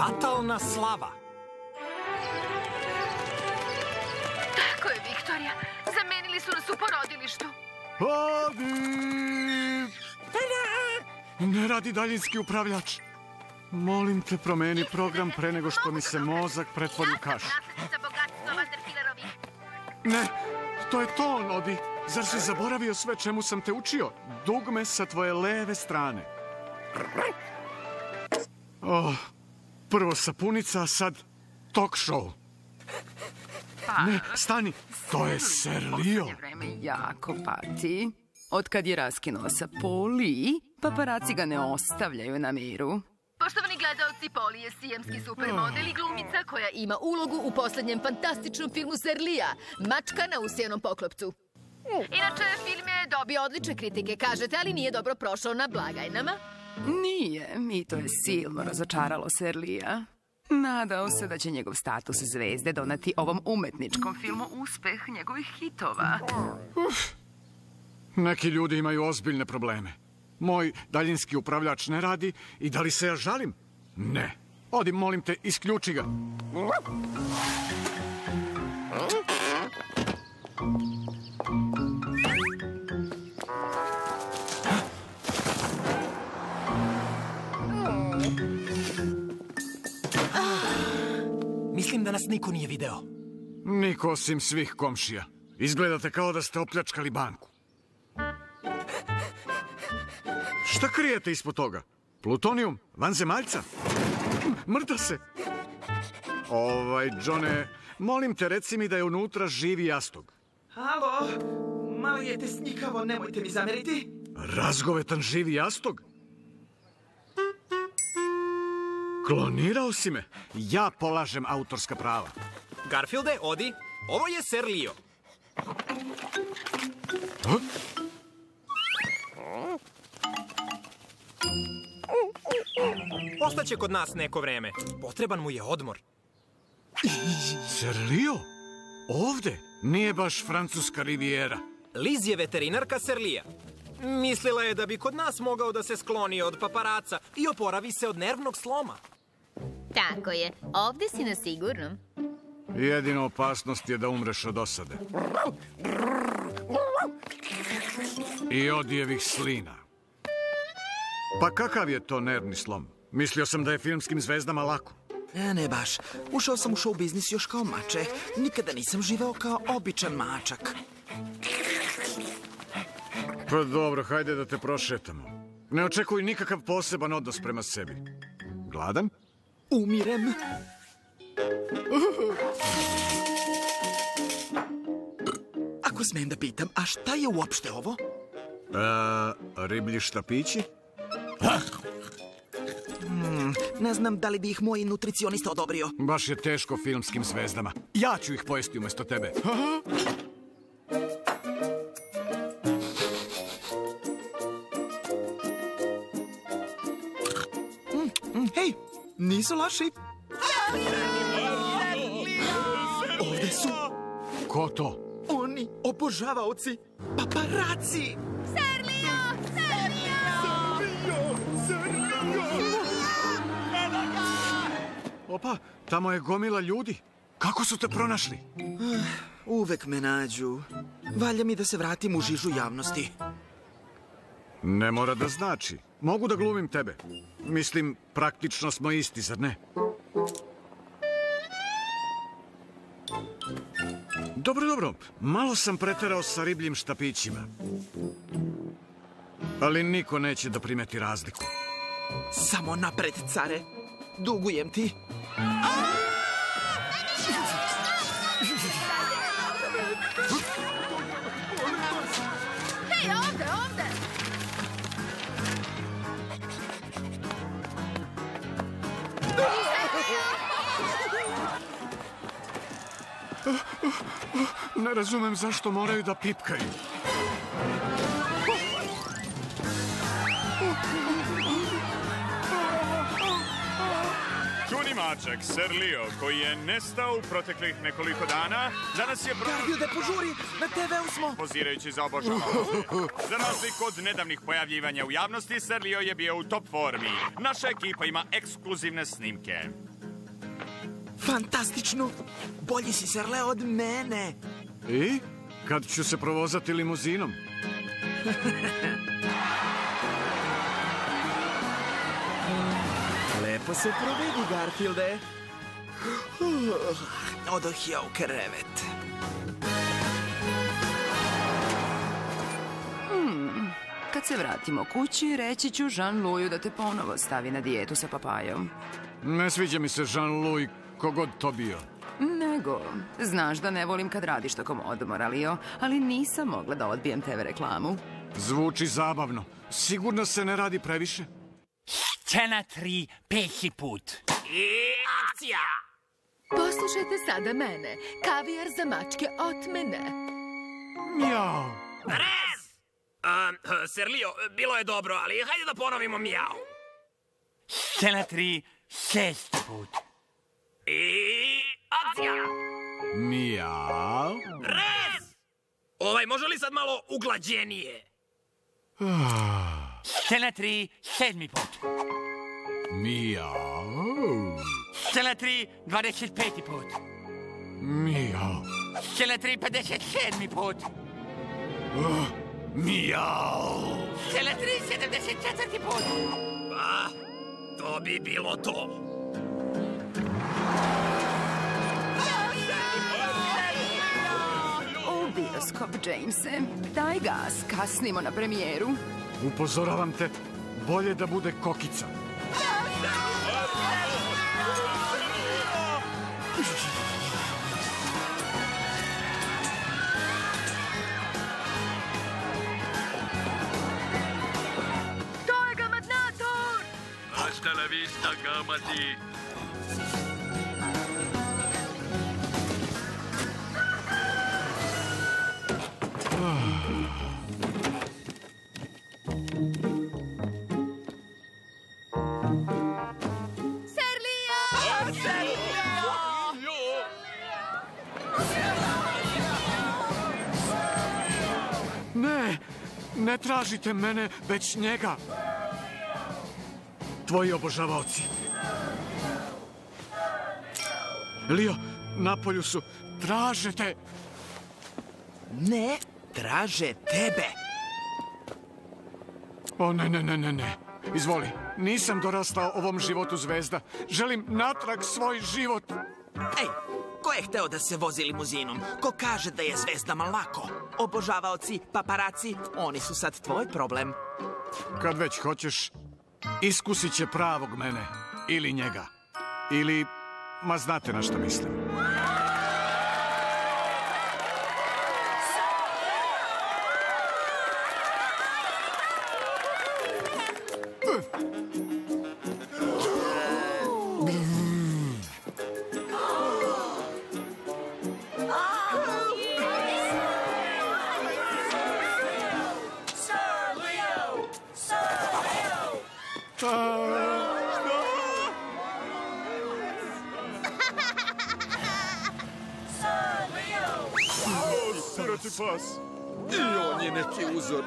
Fatalna slava. Tako je, Viktorija. Zamenili su nas u porodilištu. Odi! Ne radi daljinski upravljač. Molim te, promeni program pre nego što mi se mozak pretvori u kaš. Naslednica bogatstva Vanderfilerovi. Ne, to je to on, Odi. Zar si zaboravio sve čemu sam te učio? Dugme sa tvoje leve strane. Prvo sapunica, a sad talk show. Ne, stani, to je Serlio. Vreme jako pati. Otkad je raskinuo sa Poli, paparaci ga ne ostavljaju na miru. Poštovani gledalci, Poli je sijemski supermodel i glumica koja ima ulogu u poslednjem fantastičnom filmu Serlija, Mačka na usijanom poklopcu. Inače, film je dobio odlične kritike, kažete, ali nije dobro prošao na blagajnama. Nije, i to je silno razočaralo Serlija. Nadao se da će njegov status zvezde doneti ovom umetničkom filmu uspeh njegovih hitova. Neki ljudi imaju ozbiljne probleme. Moj daljinski upravljač ne radi i da li se ja žalim? Ne. Odi, molim te, isključi ga. Mislim da nas niko nije video. Niko osim svih komšija. Izgledate kao da ste opljačkali banku. Šta krijete ispod toga? Plutonijum? Vanzemaljca? Mrda se! Johne, molim te, reci mi da je unutra živi jastog. Halo, malo je tesnjikavo, nemojte mi zameriti. Razgovetan živi jastog? Klonirao si me? Ja polažem autorska prava. Garfielde, Odi, ovo je Serlio. Ostaće kod nas neko vreme. Potreban mu je odmor. Serlio? Ovde? Nije baš francuska rivijera. Liz je veterinarka Serlija. Mislila je da bi kod nas mogao da se skloni od paparaca i oporavi se od nervnog sloma. Tako je, ovde si na sigurnom. Jedina opasnost je da umreš od osade. I odijevih slina. Pa kakav je to nervni slom? Mislio sam da je filmskim zvezdama lako. Ne baš. Ušao sam u show biznis još kao mače. Nikada nisam živeo kao običan mačak. Pa dobro, hajde da te prošetamo. Ne očekuj nikakav poseban odnos prema sebi. Gladan? Umirem. Ako smem da pitam, a šta je uopšte ovo? Riblji štapići? Ne znam da li bi ih moj nutricionista odobrio. Baš je teško filmskim zvezdama. Ja ću ih pojesti umesto tebe. Hej, nisu loši. Ovde su Ko to? oni, obožavaoci, paparaci. Opa, tamo je gomila ljudi. Kako su te pronašli? Uvek me nađu. Valja mi da se vratim u žižu javnosti. Ne mora da znači. Mogu da glumim tebe. Mislim, praktično smo isti, zar ne? Dobro. Malo sam preterao sa ribljim štapićima. Ali niko neće da primeti razliku. Samo napred, care. Dugujem ti. Hej, ovde! Ne razumem zašto moraju da pipkaju. Čuni mačak, Serlio, koji je nestao u proteklih nekoliko dana, danas je Garfielde, požuri! Na TV-u smo! pozirajući za obožavaoce. Za razliku od nedavnih pojavljivanja u javnosti, Serlio je bio u top formi. Naša ekipa ima ekskluzivne snimke. Fantastično! Bolji si, Serleo, od mene. I? Kad ću se provozati limuzinom? Lepo se provedi, Garfielde. Odoh ja u krevet. Kad se vratimo kući, reći ću Jean-Louisu da te ponovo stavi na dijetu sa papajom. Ne sviđa mi se Jean-Louis, kogod to bio. Nego, znaš da ne volim kad radiš tokom odmora, Lio, ali nisam mogla da odbijem TV reklamu. Zvuči zabavno. Sigurno se ne radi previše. Scena 3, 5. put. I akcija! Poslušajte sada mene. Kavijar za mačke od mene. Mjau. Rez! Serlio, bilo je dobro, ali hajde da ponovimo mjau. Scena 3, 6. put. I akcija! Mjau. Rez! Može li sad malo uglađenije? Scena 3, 7. put. Mjau. Scena 3, 25. put. Mjau. Scena 3, 57. put. Mjau. Scena 3, 74. put. Pa, to bi bilo to. U bioskop, Jamese. Daj gas, kasnimo na premijeru. Upozoravam te, bolje da bude kokica. To je gamadnator! Hasta la vista, gamadi. Ne tražite mene, već njega. Tvoji obožavaoci. Lio, napolju su. Traže te. Ne, traže tebe. O, ne. Izvoli, nisam dorastao ovom životu zvezda. Želim natrag svoj život. Ej, ko je hteo da se vozi limuzinom? Ko kaže da je zvezdama lako? Obožavaoci, paparaci, oni su sad tvoj problem. Kad već hoćeš, iskusit će pravog mene. Ili njega. Ili, ma znate na što mislim. Pas. I on je neki uzor.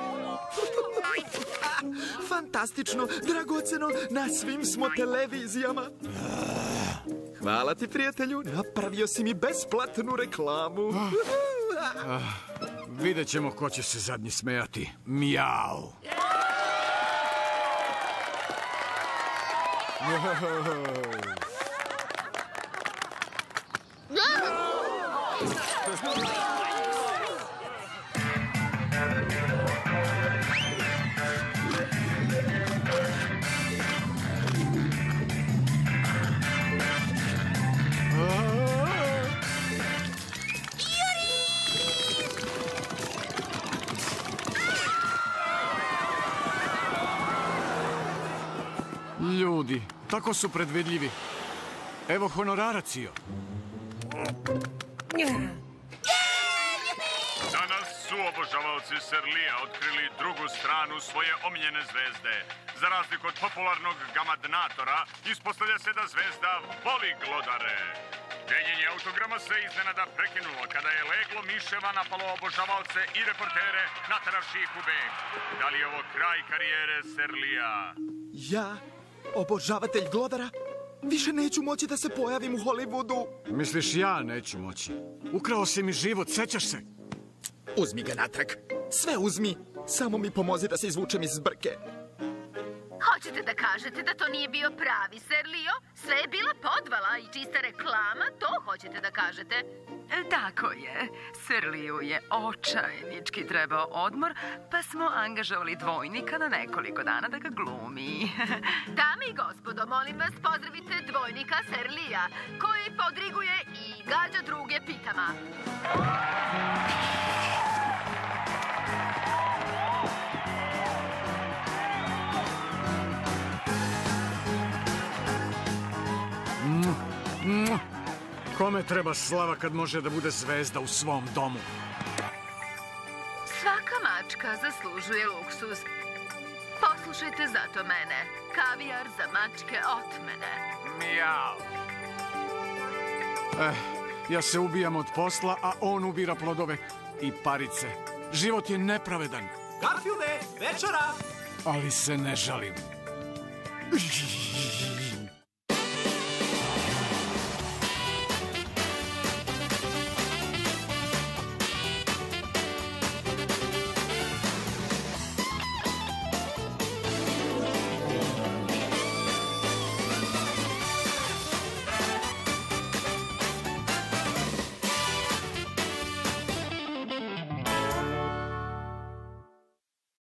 Fantastično, dragoceno, na svim smo televizijama. Hvala ti, prijatelju, napravio si mi besplatnu reklamu. Vidjet ćemo ko će se zadnji smejati. Mjau. Ljudi, tako su predvidljivi. Evo honorarac, Io. Danas su obožavaoci Serlija otkrili drugu stranu svoje omiljene zvezde. Za razliku od popularnog gamadnatora, ispostavlja se da zvezda voli glodare. Deljenje autograma se iznenada prekinulo kada je leglo miševa napalo obožavaoce i reportere, nateravši ih u beg. Da li je ovo kraj karijere Serlija? Ja, obožavatelj glodara, Više neću moći da se pojavim u Hollywoodu. Misliš ja neću moći? Ukrao si mi život, sećaš se? Uzmi ga natrag. Sve uzmi. Samo mi pomozi da se izvučem iz zbrke. Hoćete da kažete da to nije bio pravi Ser Leo? Sve je bila podvala i čista reklama? To hoćete da kažete? Tako je. Ser Leo je očajnički trebao odmor, pa smo angažovali dvojnika na nekoliko dana da ga glumi. Dame i gospodo, molim vas, pozdravite dvojnika Ser Lea, koji podriguje i gađa druge pitama. Kome treba slava kad može da bude zvezda u svom domu? Svaka mačka zaslužuje luksuz. Poslušajte zato mene. Kavijar za mačke od mene. Mijau. Ja se ubijam od posla, a on ubira plodove i parice. Život je nepravedan. Garfielde, večera! Ali se ne žalim.